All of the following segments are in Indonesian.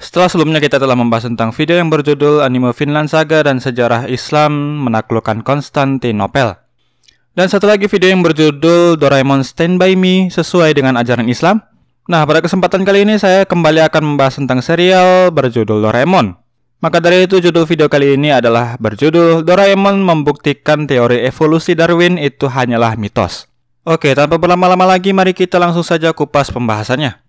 Setelah sebelumnya kita telah membahas tentang video yang berjudul Anime Vinland Saga dan Sejarah Islam Menaklukkan Konstantinopel. Dan satu lagi video yang berjudul Doraemon Stand By Me sesuai dengan ajaran Islam. Nah, pada kesempatan kali ini saya kembali akan membahas tentang serial berjudul Doraemon. Maka dari itu judul video kali ini adalah berjudul Doraemon membuktikan teori evolusi Darwin itu hanyalah mitos. Oke, tanpa berlama-lama lagi mari kita langsung saja kupas pembahasannya.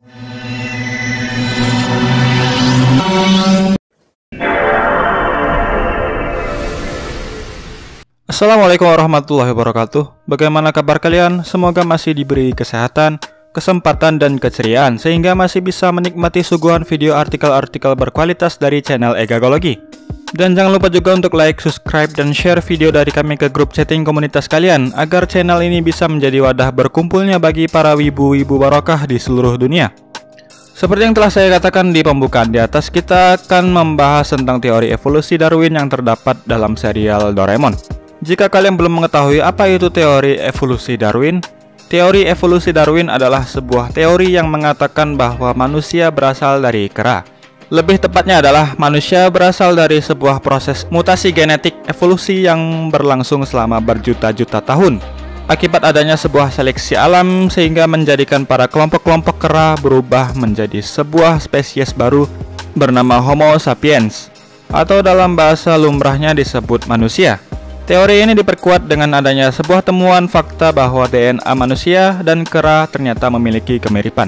Assalamualaikum warahmatullahi wabarakatuh. Bagaimana kabar kalian? Semoga masih diberi kesehatan, kesempatan, dan keceriaan sehingga masih bisa menikmati suguhan video artikel-artikel berkualitas dari channel Egagology. Dan jangan lupa juga untuk like, subscribe, dan share video dari kami ke grup chatting komunitas kalian agar channel ini bisa menjadi wadah berkumpulnya bagi para wibu-wibu barokah di seluruh dunia. Seperti yang telah saya katakan di pembukaan di atas, kita akan membahas tentang teori evolusi Darwin yang terdapat dalam serial Doraemon. Jika kalian belum mengetahui apa itu teori evolusi Darwin, teori evolusi Darwin adalah sebuah teori yang mengatakan bahwa manusia berasal dari kera. Lebih tepatnya adalah manusia berasal dari sebuah proses mutasi genetik evolusi yang berlangsung selama berjuta-juta tahun. Akibat adanya sebuah seleksi alam sehingga menjadikan para kelompok-kelompok kera berubah menjadi sebuah spesies baru bernama Homo sapiens, atau dalam bahasa lumrahnya disebut manusia. Teori ini diperkuat dengan adanya sebuah temuan fakta bahwa DNA manusia dan kera ternyata memiliki kemiripan.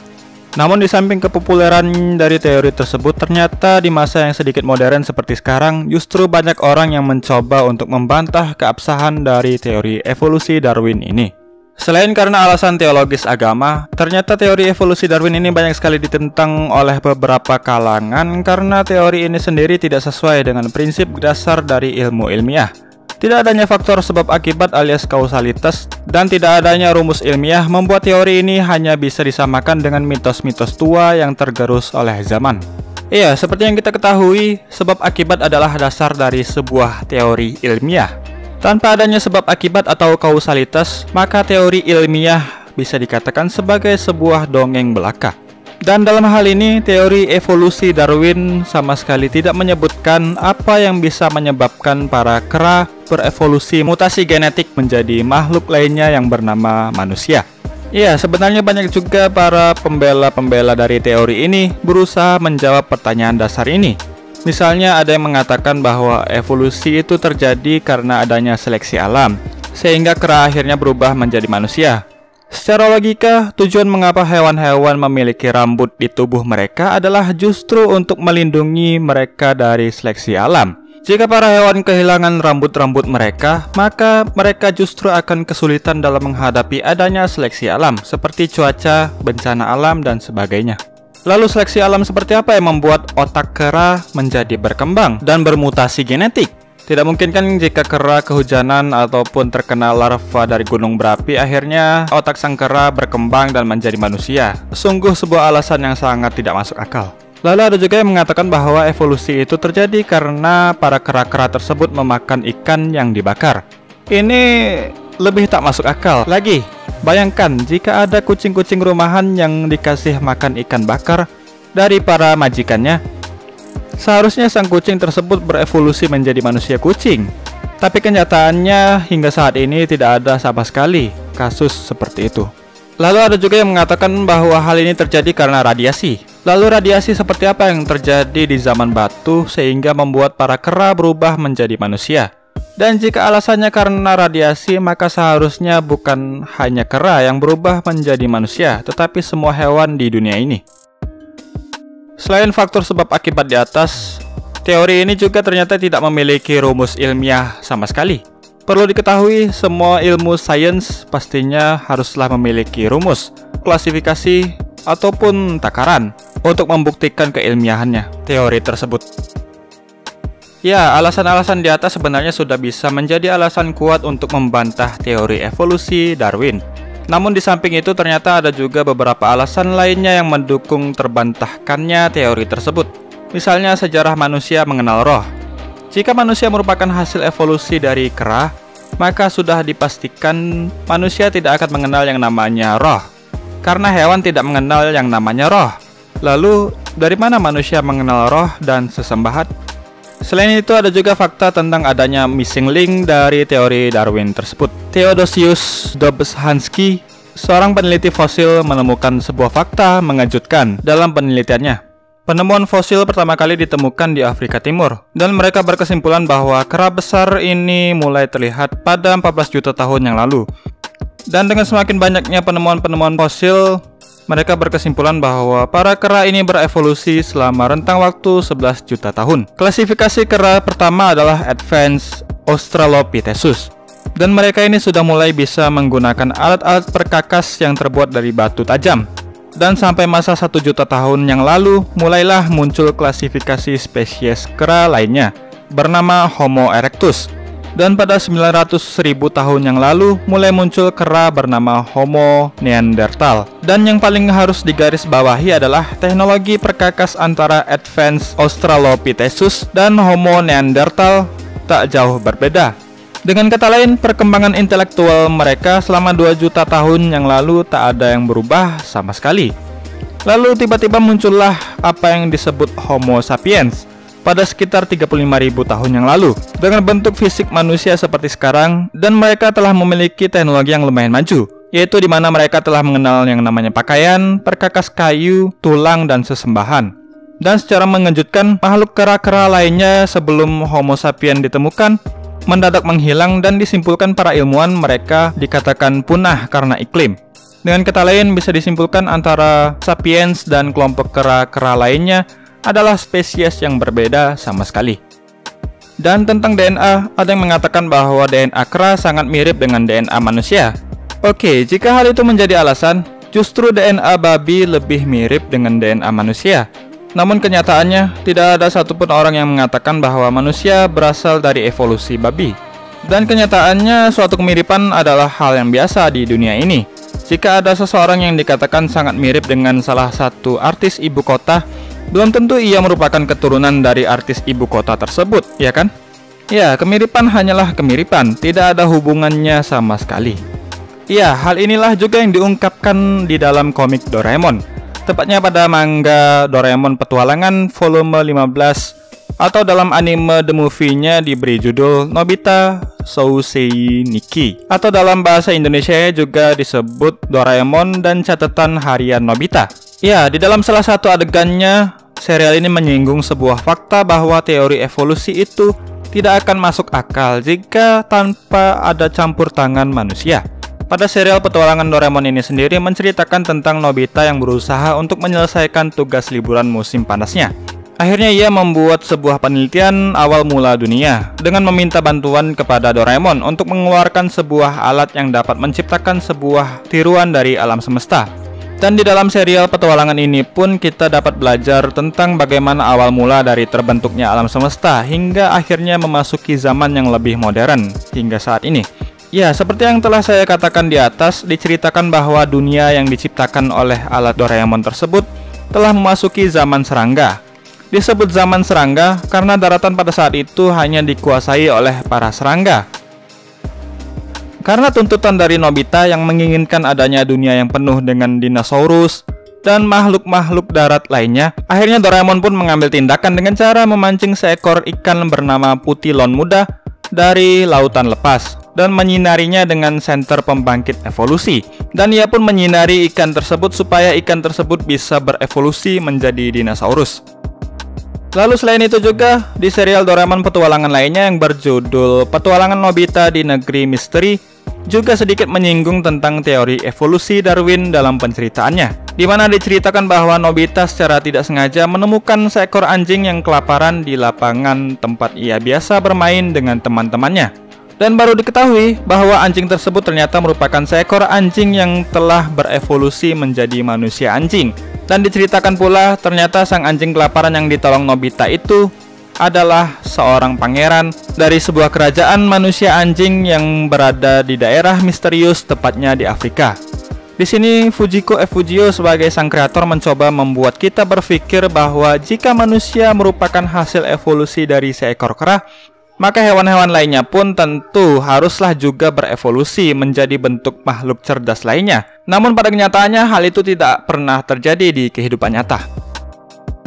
Namun di samping kepopuleran dari teori tersebut, ternyata di masa yang sedikit modern seperti sekarang, justru banyak orang yang mencoba untuk membantah keabsahan dari teori evolusi Darwin ini. Selain karena alasan teologis agama, ternyata teori evolusi Darwin ini banyak sekali ditentang oleh beberapa kalangan karena teori ini sendiri tidak sesuai dengan prinsip dasar dari ilmu ilmiah. Tidak adanya faktor sebab akibat alias kausalitas dan tidak adanya rumus ilmiah membuat teori ini hanya bisa disamakan dengan mitos-mitos tua yang tergerus oleh zaman. Iya, seperti yang kita ketahui, sebab akibat adalah dasar dari sebuah teori ilmiah. Tanpa adanya sebab akibat atau kausalitas, maka teori ilmiah bisa dikatakan sebagai sebuah dongeng belaka. Dan dalam hal ini, teori evolusi Darwin sama sekali tidak menyebutkan apa yang bisa menyebabkan para kera berevolusi mutasi genetik menjadi makhluk lainnya yang bernama manusia. Ya, sebenarnya banyak juga para pembela-pembela dari teori ini berusaha menjawab pertanyaan dasar ini. Misalnya ada yang mengatakan bahwa evolusi itu terjadi karena adanya seleksi alam, sehingga kera akhirnya berubah menjadi manusia. Secara logika, tujuan mengapa hewan-hewan memiliki rambut di tubuh mereka adalah justru untuk melindungi mereka dari seleksi alam. Jika para hewan kehilangan rambut-rambut mereka, maka mereka justru akan kesulitan dalam menghadapi adanya seleksi alam, seperti cuaca, bencana alam, dan sebagainya. Lalu seleksi alam seperti apa yang membuat otak kera menjadi berkembang dan bermutasi genetik? Tidak mungkin kan jika kera kehujanan ataupun terkena larva dari gunung berapi, akhirnya otak sang kera berkembang dan menjadi manusia. Sungguh sebuah alasan yang sangat tidak masuk akal. Lalu ada juga yang mengatakan bahwa evolusi itu terjadi karena para kera-kera tersebut memakan ikan yang dibakar. Ini lebih tak masuk akal lagi. Bayangkan jika ada kucing-kucing rumahan yang dikasih makan ikan bakar dari para majikannya. Seharusnya sang kucing tersebut berevolusi menjadi manusia kucing. Tapi kenyataannya hingga saat ini tidak ada sama sekali kasus seperti itu. Lalu ada juga yang mengatakan bahwa hal ini terjadi karena radiasi. Lalu radiasi seperti apa yang terjadi di zaman batu sehingga membuat para kera berubah menjadi manusia? Dan jika alasannya karena radiasi, maka seharusnya bukan hanya kera yang berubah menjadi manusia, tetapi semua hewan di dunia ini. Selain faktor sebab akibat di atas, teori ini juga ternyata tidak memiliki rumus ilmiah sama sekali. Perlu diketahui, semua ilmu sains pastinya haruslah memiliki rumus, klasifikasi, ataupun takaran untuk membuktikan keilmiahannya teori tersebut. Ya, alasan-alasan di atas sebenarnya sudah bisa menjadi alasan kuat untuk membantah teori evolusi Darwin. Namun di samping itu ternyata ada juga beberapa alasan lainnya yang mendukung terbantahkannya teori tersebut. Misalnya sejarah manusia mengenal roh. Jika manusia merupakan hasil evolusi dari kera, maka sudah dipastikan manusia tidak akan mengenal yang namanya roh. Karena hewan tidak mengenal yang namanya roh. Lalu dari mana manusia mengenal roh dan sesembahan? Selain itu, ada juga fakta tentang adanya missing link dari teori Darwin tersebut. Theodosius Dobzhansky, seorang peneliti fosil, menemukan sebuah fakta mengejutkan dalam penelitiannya. Penemuan fosil pertama kali ditemukan di Afrika Timur, dan mereka berkesimpulan bahwa kera besar ini mulai terlihat pada 14 juta tahun yang lalu. Dan dengan semakin banyaknya penemuan-penemuan fosil, mereka berkesimpulan bahwa para kera ini berevolusi selama rentang waktu 11 juta tahun. Klasifikasi kera pertama adalah Advanced Australopithecus, dan mereka ini sudah mulai bisa menggunakan alat-alat perkakas yang terbuat dari batu tajam. Dan sampai masa 1 juta tahun yang lalu, mulailah muncul klasifikasi spesies kera lainnya, bernama Homo erectus. Dan pada 900.000 tahun yang lalu, mulai muncul kera bernama Homo neanderthal. Dan yang paling harus digarisbawahi adalah teknologi perkakas antara Advanced Australopithecus dan Homo neanderthal tak jauh berbeda. Dengan kata lain, perkembangan intelektual mereka selama 2 juta tahun yang lalu tak ada yang berubah sama sekali. Lalu tiba-tiba muncullah apa yang disebut Homo sapiens pada sekitar 35.000 tahun yang lalu, dengan bentuk fisik manusia seperti sekarang, dan mereka telah memiliki teknologi yang lumayan maju, yaitu di mana mereka telah mengenal yang namanya pakaian, perkakas kayu, tulang, dan sesembahan. Dan secara mengejutkan, makhluk kera-kera lainnya sebelum Homo sapiens ditemukan mendadak menghilang, dan disimpulkan para ilmuwan mereka dikatakan punah karena iklim. Dengan kata lain, bisa disimpulkan antara sapiens dan kelompok kera-kera lainnya adalah spesies yang berbeda sama sekali. Dan tentang DNA, ada yang mengatakan bahwa DNA kera sangat mirip dengan DNA manusia. Oke, jika hal itu menjadi alasan, justru DNA babi lebih mirip dengan DNA manusia. Namun kenyataannya, tidak ada satupun orang yang mengatakan bahwa manusia berasal dari evolusi babi. Dan kenyataannya, suatu kemiripan adalah hal yang biasa di dunia ini. Jika ada seseorang yang dikatakan sangat mirip dengan salah satu artis ibu kota, belum tentu ia merupakan keturunan dari artis ibu kota tersebut, ya kan? Ya, kemiripan hanyalah kemiripan, tidak ada hubungannya sama sekali. Ya, hal inilah juga yang diungkapkan di dalam komik Doraemon, tepatnya pada manga Doraemon Petualangan volume 15, atau dalam anime The Movie-nya diberi judul Nobita Sousei Nikki, atau dalam bahasa Indonesia juga disebut Doraemon dan Catatan Harian Nobita. Ya, di dalam salah satu adegannya, serial ini menyinggung sebuah fakta bahwa teori evolusi itu tidak akan masuk akal jika tanpa ada campur tangan manusia. Pada serial Petualangan Doraemon ini sendiri menceritakan tentang Nobita yang berusaha untuk menyelesaikan tugas liburan musim panasnya. Akhirnya ia membuat sebuah penelitian awal mula dunia dengan meminta bantuan kepada Doraemon untuk mengeluarkan sebuah alat yang dapat menciptakan sebuah tiruan dari alam semesta. Dan di dalam serial Petualangan ini pun kita dapat belajar tentang bagaimana awal mula dari terbentuknya alam semesta hingga akhirnya memasuki zaman yang lebih modern hingga saat ini. Ya, seperti yang telah saya katakan di atas, diceritakan bahwa dunia yang diciptakan oleh alat Doraemon tersebut telah memasuki zaman serangga. Disebut zaman serangga karena daratan pada saat itu hanya dikuasai oleh para serangga. Karena tuntutan dari Nobita yang menginginkan adanya dunia yang penuh dengan dinosaurus dan makhluk-makhluk darat lainnya, akhirnya Doraemon pun mengambil tindakan dengan cara memancing seekor ikan bernama Putilon muda dari lautan lepas dan menyinarinya dengan senter pembangkit evolusi. Dan ia pun menyinari ikan tersebut supaya ikan tersebut bisa berevolusi menjadi dinosaurus. Lalu selain itu juga, di serial Doraemon Petualangan lainnya yang berjudul Petualangan Nobita di Negeri Misteri juga sedikit menyinggung tentang teori evolusi Darwin dalam penceritaannya, di mana diceritakan bahwa Nobita secara tidak sengaja menemukan seekor anjing yang kelaparan di lapangan tempat ia biasa bermain dengan teman-temannya. Dan baru diketahui bahwa anjing tersebut ternyata merupakan seekor anjing yang telah berevolusi menjadi manusia anjing. Dan diceritakan pula ternyata sang anjing kelaparan yang ditolong Nobita itu adalah seorang pangeran dari sebuah kerajaan manusia anjing yang berada di daerah misterius, tepatnya di Afrika. Di sini Fujiko F. Fujio sebagai sang kreator mencoba membuat kita berpikir bahwa jika manusia merupakan hasil evolusi dari seekor kera, maka hewan-hewan lainnya pun tentu haruslah juga berevolusi menjadi bentuk makhluk cerdas lainnya. Namun pada kenyataannya hal itu tidak pernah terjadi di kehidupan nyata.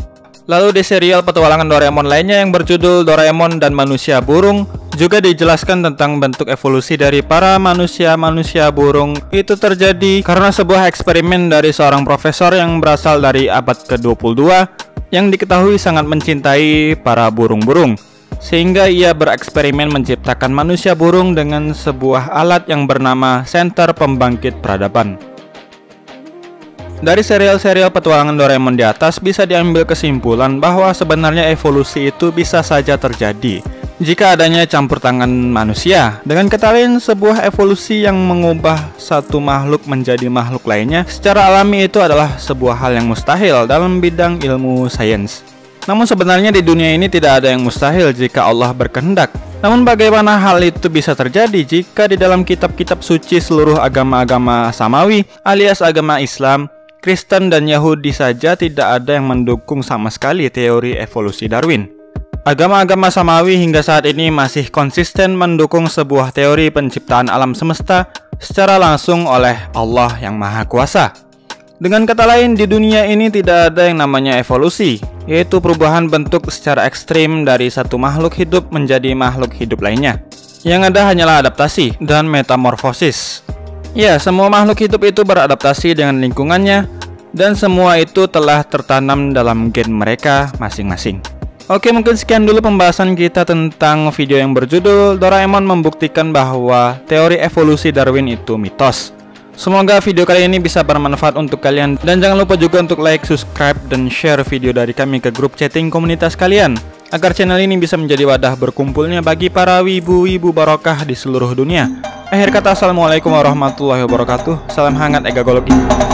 Lalu di serial petualangan Doraemon lainnya yang berjudul Doraemon dan Manusia Burung juga dijelaskan tentang bentuk evolusi dari para manusia burung itu terjadi karena sebuah eksperimen dari seorang profesor yang berasal dari abad ke-22 yang diketahui sangat mencintai para burung-burung, sehingga ia bereksperimen menciptakan manusia burung dengan sebuah alat yang bernama senter pembangkit peradaban. Dari serial-serial petualangan Doraemon di atas bisa diambil kesimpulan bahwa sebenarnya evolusi itu bisa saja terjadi jika adanya campur tangan manusia. Dengan kata lain, sebuah evolusi yang mengubah satu makhluk menjadi makhluk lainnya secara alami itu adalah sebuah hal yang mustahil dalam bidang ilmu sains. Namun sebenarnya di dunia ini tidak ada yang mustahil jika Allah berkehendak. Namun bagaimana hal itu bisa terjadi jika di dalam kitab-kitab suci seluruh agama-agama samawi alias agama Islam, Kristen dan Yahudi saja tidak ada yang mendukung sama sekali teori evolusi Darwin. Agama-agama samawi hingga saat ini masih konsisten mendukung sebuah teori penciptaan alam semesta secara langsung oleh Allah yang Maha Kuasa. Dengan kata lain, di dunia ini tidak ada yang namanya evolusi, yaitu perubahan bentuk secara ekstrim dari satu makhluk hidup menjadi makhluk hidup lainnya. Yang ada hanyalah adaptasi dan metamorfosis. Ya, semua makhluk hidup itu beradaptasi dengan lingkungannya, dan semua itu telah tertanam dalam gen mereka masing-masing. Oke, mungkin sekian dulu pembahasan kita tentang video yang berjudul Doraemon membuktikan bahwa teori evolusi Darwin itu mitos. Semoga video kali ini bisa bermanfaat untuk kalian, dan jangan lupa juga untuk like, subscribe, dan share video dari kami ke grup chatting komunitas kalian, agar channel ini bisa menjadi wadah berkumpulnya bagi para wibu-wibu barokah di seluruh dunia. Akhir kata, assalamualaikum warahmatullahi wabarakatuh. Salam hangat egagologi.